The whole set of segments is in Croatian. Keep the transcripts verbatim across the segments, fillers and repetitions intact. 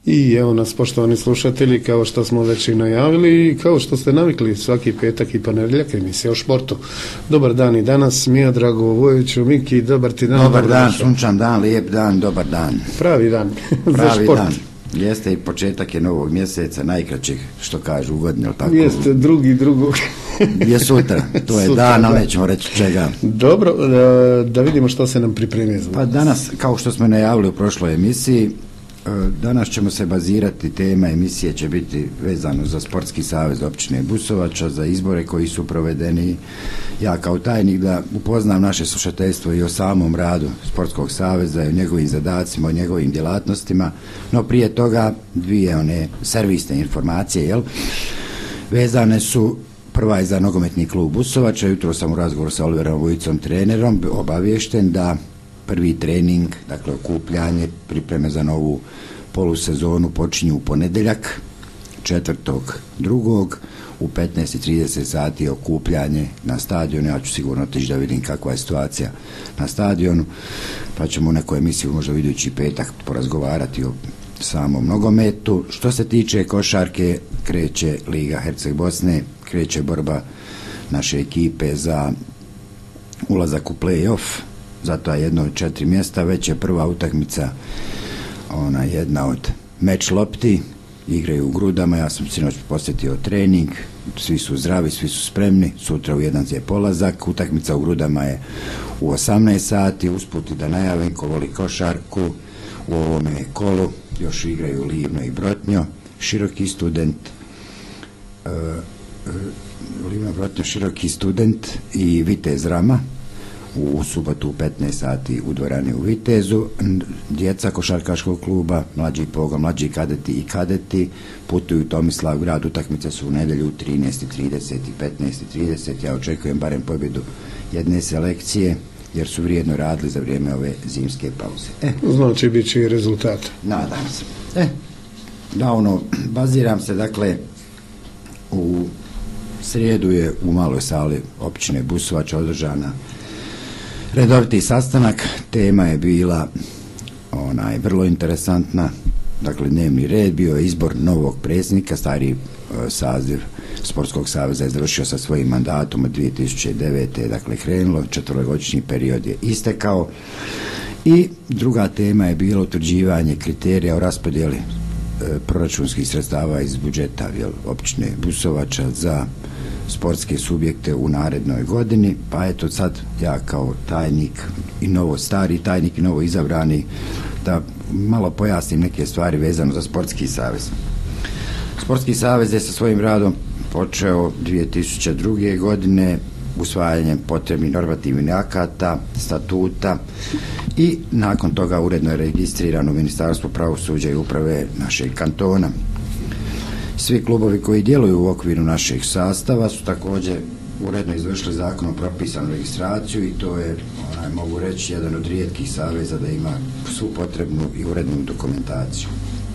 I evo nas, poštovani slušatelji, kao što smo već i najavili i kao što ste navikli svaki petak i ponedjeljak emisija o športu. Dobar dan i danas, Miodrag Vojoviću, Miki, dobar ti dan. Dobar dan, sunčan dan, lijep dan, dobar dan. Pravi dan Pravi za šport. Dan. Jeste i početak je novog mjeseca, najkraćih, što kažu u godini, tako? Jeste, drugi drugog. Je sutra, to je Sutra, dan, ali da. nećemo reći čega. Dobro, da, da vidimo što se nam pripremi. Pa danas, kao što smo najavili u prošloj emisiji, danas ćemo se bazirati, tema emisije će biti vezano za Sportski savez općine Busovača, za izbore koji su provedeni. Ja kao tajnik da upoznam naše slušateljstvo i o samom radu Sportskog saveza i o njegovim zadacima, o njegovim djelatnostima, no prije toga dvije one servisne informacije, jel? Vezane su, prva je za nogometni klub Busovača. Jutro sam u razgovoru sa Oliverom Vujicom, trenerom, obaviješten da prvi trening, dakle okupljanje, pripreme za novu polusezonu počinju u ponedjeljak, četvrtog drugog u petnaest i trideset sati okupljanje na stadionu. Ja ću sigurno otići da vidim kakva je situacija na stadionu, pa ćemo u nekoj emisiji možda u idući petak porazgovarati o samom nogometu. Što se tiče košarke, kreće Liga Herceg Bosne, kreće borba naše ekipe za ulazak u play-off. Zato je jedno od četiri mjesta, već je prva utakmica, ona jedna od meč lopti, igraju u Grudama, ja sam sinoć posjetio trening, svi su zdravi, svi su spremni, sutra u jedan je polazak, utakmica u Grudama je u osamnaest sati, usput da najavim ko voli košarku, u ovome kolu još igraju Livno i Brotnjo, Široki student, uh, uh, Livno, Brotnjo, Široki student i Vitez Rama, u subotu u petnaest sati u dvorani u Vitezu. Djeca košarkaškog kluba, mlađi pogon, mlađi kadeti i kadeti putuju u Tomislav grad, utakmice su u nedjelju u trinaest i trideset i petnaest i trideset. Ja očekujem barem pobjedu jedne selekcije, jer su vrijedno radili za vrijeme ove zimske pauze. E, znači bit će i rezultat. Nadam se. E, da ono, baziram se, dakle, u srijedu je u maloj sali općine Busovača održana redoviti sastanak. Tema je bila onaj vrlo interesantna, dakle dnevni red, bio je izbor novog predsjednika. Stari e, saziv Sportskog saveza je završio sa svojim mandatom od dvije tisuće devete. dakle krenulo, četverogodišnji period je istekao i druga tema je bilo utvrđivanje kriterija o raspodjeli e, proračunskih sredstava iz budžeta jel, općine Busovača za sportske subjekte u narednoj godini. Pa eto sad ja kao tajnik i novo stari tajnik i novo izabrani da malo pojasnim neke stvari vezano za Sportski savez. Sportski savez je sa svojim radom počeo dvije tisuće druge. godine usvajanjem potrebnih normativnih akata, statuta i nakon toga uredno je registrirano u Ministarstvu pravosuđa i uprave našeg kantona. Svi klubovi koji djeluju u okviru našeg sastava su također uredno izvršili zakonom propisanu registraciju i to je, onaj, mogu reći, jedan od rijetkih saveza da ima svu potrebnu i urednu dokumentaciju.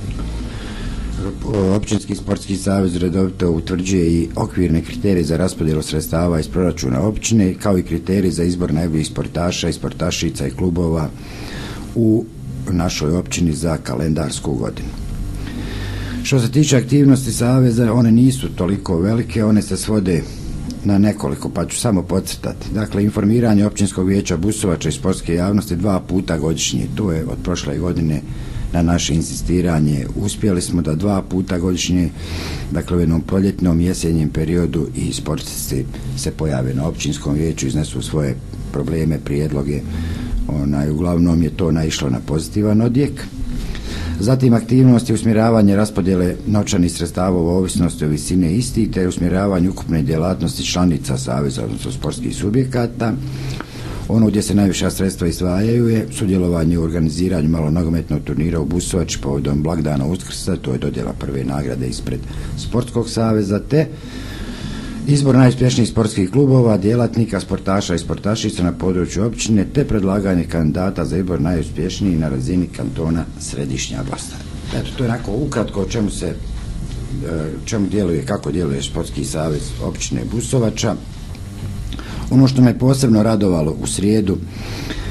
Općinski sportski savez redovito utvrđuje i okvirne kriterije za raspodjelu sredstava iz proračuna općine, kao i kriterije za izbor najboljih sportaša i sportašica i klubova u našoj općini za kalendarsku godinu. Što se tiče aktivnosti saveza, one nisu toliko velike, one se svode na nekoliko, pa ću samo podcrtati. Dakle, informiranje općinskog vijeća Busovača i sportske javnosti dva puta godišnje. To je od prošle godine na naše insistiranje. Uspjeli smo da dva puta godišnje, dakle u jednom proljetnom jesenjem periodu, i sportisti se pojave na općinskom vijeću, iznesu svoje probleme, prijedloge. Onaj, uglavnom je to naišlo na pozitivan odjek. Zatim aktivnosti usmjeravanje raspodjele novčanih sredstava u ovisnosti o visine istih, te usmjeravanje ukupne djelatnosti članica saveza, odnosno sportskih subjekata. Ono gdje se najviša sredstva izdvajaju je sudjelovanje u organiziranju malonogometnog turnira u Busovači povodom blagdana Uskrsa, to je dodjela prve nagrade ispred Sportskog saveza, te izbor najuspješnijih sportskih klubova, djelatnika, sportaša i sportašica na području općine, te predlaganje kandidata za izbor najuspješnijih na razini kantona Središnja Bosna. Eto, to je onako ukratko o čemu se, čemu djeluje, kako djeluje Sportski savez općine Busovača. Ono što me posebno radovalo u srijedu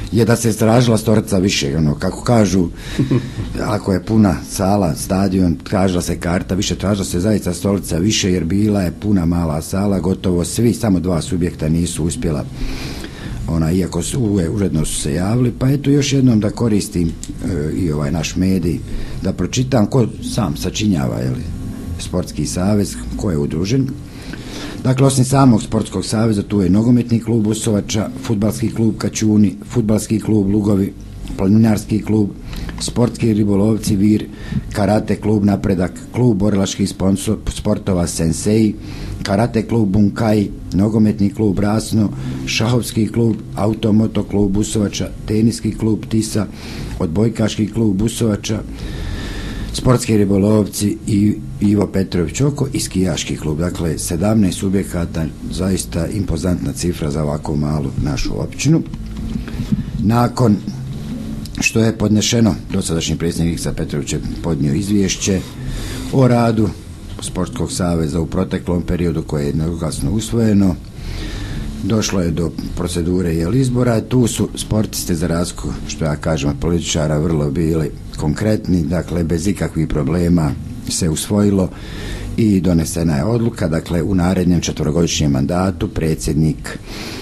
je da se stražila storica više, ono, kako kažu, ako je puna sala, stadion, tražila se karta više, tražila se zaista stolica više, jer bila je puna mala sala, gotovo svi, samo dva subjekta nisu uspjela, ona, iako su uredno su se javili, pa eto još jednom da koristim e, i ovaj naš medij, da pročitam ko sam sačinjava, jeli, Sportski savez, ko je udružen. Dakle, osim samog Sportskog saveza, tu je nogometni klub Busovača, fudbalski klub Kačuni, fudbalski klub Lugovi, planinarski klub, sportski ribolovci Vir, karate klub Napredak, klub borilačkih sportova Sensei, karate klub Bunkai, nogometni klub Rasno, šahovski klub, automoto klub Busovača, teniski klub Tisa, odbojkaški klub Busovača, sportski ribolovci i Ivo Petrović Oko i skijaški klub. Dakle, sedamnaest subjekata, zaista impozantna cifra za ovako malu našu općinu. Nakon što je podnešeno, dosadašnji predsjednik Iksa Petrović je podnio izvješće o radu Sportskog saveza u proteklom periodu koje je jednoglasno usvojeno, došlo je do procedure jel izbora. Tu su sportisti, za razliku što ja kažem od političara, vrlo bili konkretni, dakle bez ikakvih problema se usvojilo i donesena je odluka. Dakle, u narednom četverogodišnjem mandatu predsjednik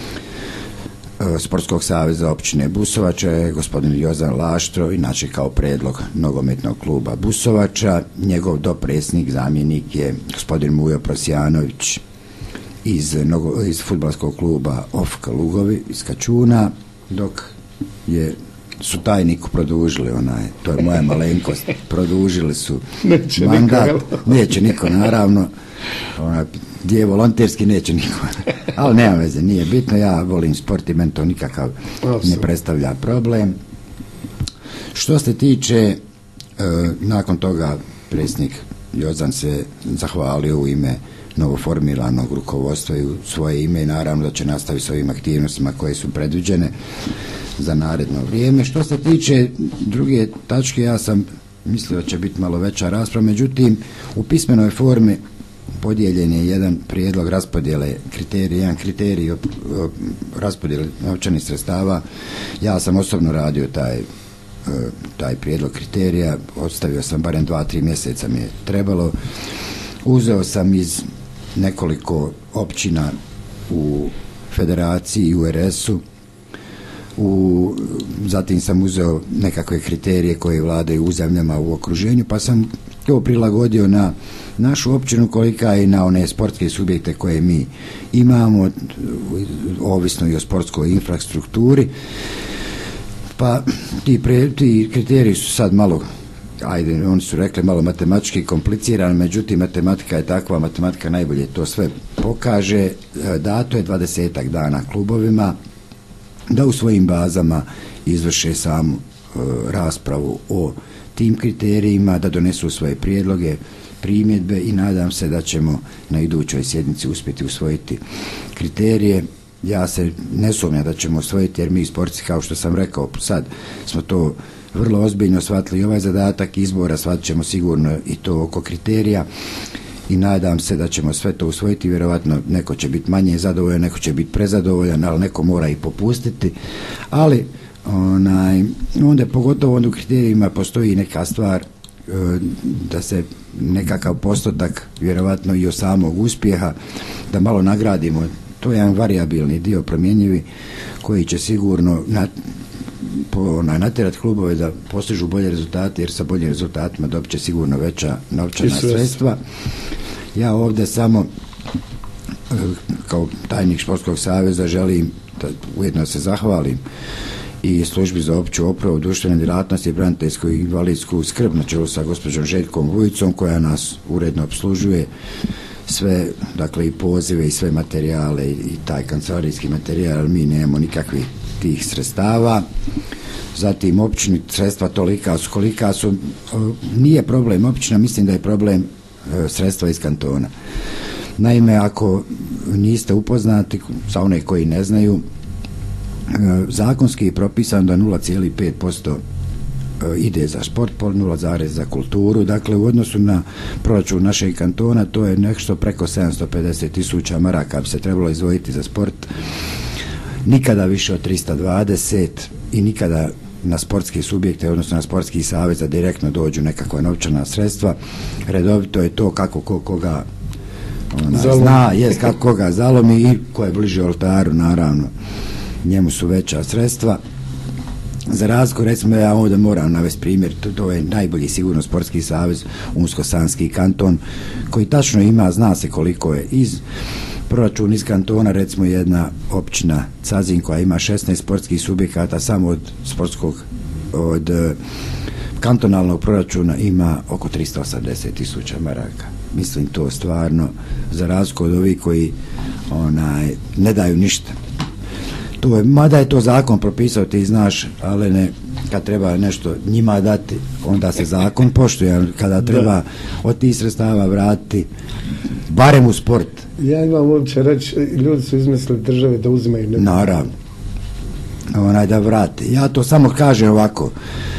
e, Sportskog saveza općine Busovača je gospodin Jozan Laštro, inače kao predlog nogometnog kluba Busovača. Njegov dopredsjednik, zamjenik je gospodin Mujo Prosjanović iz, iz fudbalskog kluba O F K Lugovi iz Kačuna, dok je su tajniku produžili, onaj, to je moja malenkost, produžili su neće mandat, niko, neće niko naravno, onaj, gdje je volonterski neće niko, ali nema veze, nije bitno, ja volim sport i meni to nikakav ne predstavlja problem. Što se tiče, e, nakon toga predsjednik Jozan se zahvalio u ime novoformiranog rukovodstva i u svoje ime i naravno da će nastaviti s ovim aktivnostima koje su predviđene za naredno vrijeme. Što se tiče druge tačke, ja sam mislio da će biti malo veća rasprava, međutim u pismenoj formi podijeljen je jedan prijedlog raspodjele kriterija, jedan kriterij raspodjele novčanih sredstava. Ja sam osobno radio taj taj prijedlog kriterija, ostavio sam barem dva, tri mjeseca mi je trebalo. Uzeo sam iz nekoliko općina u federaciji i u R S-u, u, zatim sam uzeo nekakve kriterije koje vladaju u zemljama u okruženju, pa sam to prilagodio na našu općinu kolika i na one sportske subjekte koje mi imamo, ovisno i o sportskoj infrastrukturi. Pa ti, pre, ti kriteriji su sad malo, ajde, oni su rekli malo matematički komplicirani, međutim matematika je takva, matematika najbolje to sve pokaže. Dato je dvadesetak dana klubovima da u svojim bazama izvrše samu e, raspravu o tim kriterijima, da donesu svoje prijedloge, primjedbe i nadam se da ćemo na idućoj sjednici uspjeti usvojiti kriterije. Ja se ne sumnjam da ćemo usvojiti, jer mi sportci, kao što sam rekao, sad smo to vrlo ozbiljno shvatili, ovaj zadatak izbora, shvatit ćemo sigurno i to oko kriterija i nadam se da ćemo sve to usvojiti. Vjerovatno neko će biti manje zadovoljan, neko će biti prezadovoljan, ali neko mora i popustiti, ali onaj, onda pogotovo onda u kriterijima postoji neka stvar e, da se nekakav postotak, vjerovatno i od samog uspjeha, da malo nagradimo. To je jedan varijabilni dio, promjenjivi, koji će sigurno nat, po, natjerati klubove da postižu bolje rezultate, jer sa boljim rezultatima dobit će sigurno veća novčana sredstva. Ja ovdje samo kao tajnik Sportskog saveza želim da ujedno se zahvalim i službi za opću opravu, društvene djelatnosti i braniteljsku i invalidsku skrb na čelu sa gospođom Željkom Vujicom, koja nas uredno opslužuje sve, dakle i pozive i sve materijale i, i taj kancelarijski materijal, ali mi nemamo nikakvih tih sredstava. Zatim općini sredstva tolika su kolika su, nije problem općina, mislim da je problem e, sredstva iz kantona. Naime, ako niste upoznati, sa one koji ne znaju, e, zakonski je propisano da nula zarez pet posto ide za sport, nula zarez za kulturu. Dakle, u odnosu na proračun našeg kantona to je nešto preko sedamsto pedeset tisuća maraka bi se trebalo izdvojiti za sport. nikada više od trista dvadeset i nikada na sportske subjekte, odnosno na sportski savez, da direktno dođu nekakva novčana sredstva. Redovito je to kako ko, koga ona, zna, jest kako koga zalomi i ko je bliže oltaru, naravno, njemu su veća sredstva. Za razliku, recimo, ja ovdje moram navesti primjer, to, to je najbolji sigurno sportski savez, Unsko-Sanski kanton, koji tačno ima, zna se koliko je iz proračun iz kantona, recimo jedna općina Cazin koja ima šesnaest sportskih subjekata, samo od sportskog, od uh, kantonalnog proračuna ima oko tristo osamdeset tisuća maraka. Mislim, to stvarno, za razliku od ovih koji onaj, ne daju ništa. To je, mada je to zakon propisao, ti znaš, ali ne, kad treba nešto njima dati, onda se zakon poštuje, kada treba od tih sredstava vratiti, barem u sport. Ja imam uopće reći, ljudi su izmislili države da uzimaju neko. Naravno. Onaj da vrati. Ja to samo kažem ovako.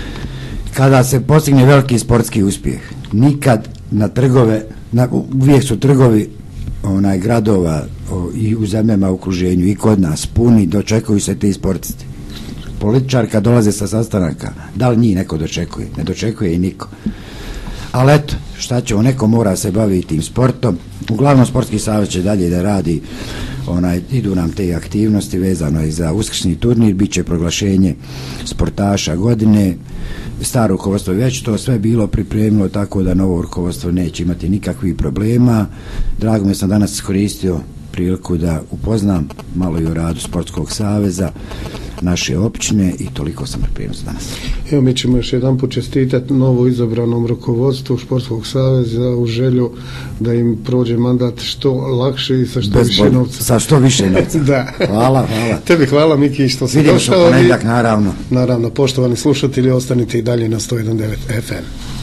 Kada se postigne veliki sportski uspjeh, nikad na trgove, na, uvijek su trgovi onaj gradova o, i u zemljama u okruženju i kod nas puni, dočekuju se ti sportisti. Političar kad dolaze sa sastanaka, da li njih neko dočekuje? Ne dočekuje i niko. Ali eto, šta ćemo, neko mora se baviti tim sportom. Uglavnom sportski savez će dalje da radi, onaj, idu nam te aktivnosti vezano i za uskrsni turnir, bit će proglašenje sportaša godine, staro rukovodstvo već to sve bilo pripremilo, tako da novo rukovodstvo neće imati nikakvih problema. Drago mi sam danas iskoristio priliku da upoznam malo i o radu sportskog saveza naše općine i toliko sam pripremio za danas. Evo, mi ćemo još jedan put čestitati novo izabranom rukovodstvu Športskog saveza u želju da im prođe mandat što lakše i sa što Bez više bol, novca. Sa što više novca. Da. Hvala, hvala. Tebi hvala, Miki, što si Vidim došao. Vidim što ponedjeljak, naravno. Naravno, poštovani slušatelji, ostanite i dalje na sto jedan zarez devet F M.